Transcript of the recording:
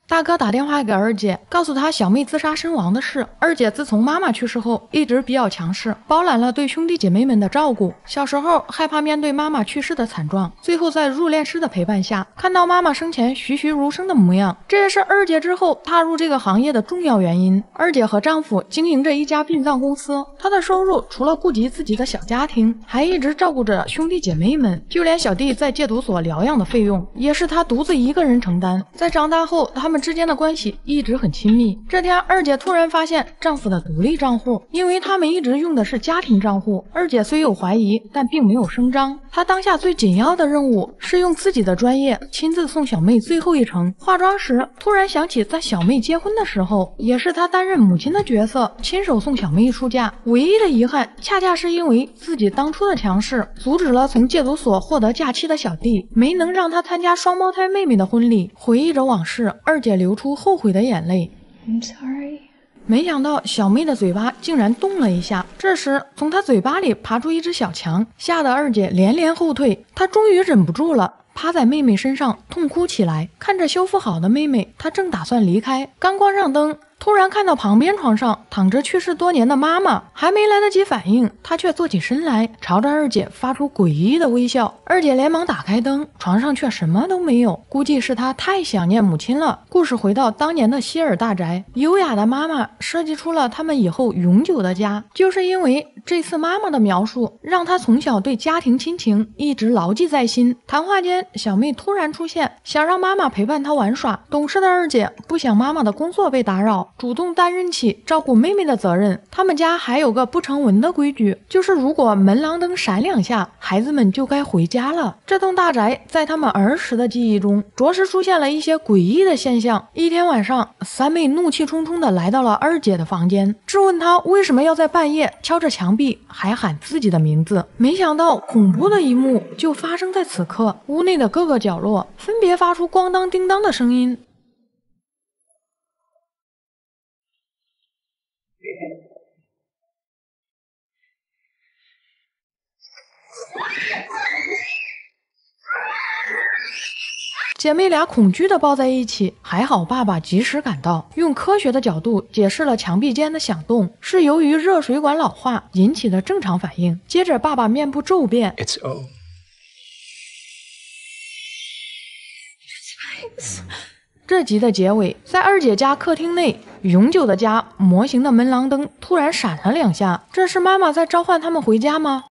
大哥打电话给二姐，告诉她小妹自杀身亡的事。二姐自从妈妈去世后，一直比较强势，包揽了对兄弟姐妹们的照顾。小时候害怕面对妈妈去世的惨状，最后在入殓师的陪伴下，看到妈妈生前栩栩如生的模样，这也是二姐之后踏入这个行业的重要原因。二姐和丈夫经营着一家殡葬公司，她的收入除了顾及自己的小家庭，还一直照顾着兄弟姐妹们，就连小弟在戒毒所疗养的费用，也是她独自一个人承担。在长大后，他们之间的关系一直很亲密。这天，二姐突然发现丈夫的独立账户，因为他们一直用的是家庭账户。二姐虽有怀疑，但并没有声张。她当下最紧要的任务是用自己的专业亲自送小妹最后一程。化妆时，突然想起在小妹结婚的时候，也是她担任母亲的角色，亲手送小妹出嫁。唯一的遗憾，恰恰是因为自己当初的强势，阻止了从戒毒所获得假期的小弟，没能让他参加双胞胎妹妹的婚礼。回忆着往事，二姐流出后悔的眼泪。 I'm sorry。 没想到小妹的嘴巴竟然动了一下，这时从她嘴巴里爬出一只小强，吓得二姐连连后退。她终于忍不住了，趴在妹妹身上痛哭起来。看着修复好的妹妹，她正打算离开，刚关上灯，突然看到旁边床上躺着去世多年的妈妈，还没来得及反应，她却坐起身来，朝着二姐发出诡异的微笑。二姐连忙打开灯，床上却什么都没有，估计是她太想念母亲了。故事回到当年的希尔大宅，优雅的妈妈设计出了他们以后永久的家，就是因为这次妈妈的描述，让她从小对家庭亲情一直牢记在心。谈话间，小妹突然出现，想让妈妈陪伴她玩耍。懂事的二姐不想妈妈的工作被打扰，主动担任起照顾妹妹的责任。他们家还有个不成文的规矩，就是如果门廊灯闪两下，孩子们就该回家了。这栋大宅在他们儿时的记忆中，着实出现了一些诡异的现象。一天晚上，三妹怒气冲冲地来到了二姐的房间，质问她为什么要在半夜敲着墙壁，还喊自己的名字。没想到恐怖的一幕就发生在此刻，屋内的各个角落分别发出咣当叮当的声音。姐妹俩恐惧地抱在一起，还好爸爸及时赶到，用科学的角度解释了墙壁间的响动是由于热水管老化引起的正常反应。接着爸爸面部骤变。 It's O。 这集的结尾，在二姐家客厅内，永久的家模型的门廊灯突然闪了两下，这是妈妈在召唤他们回家吗？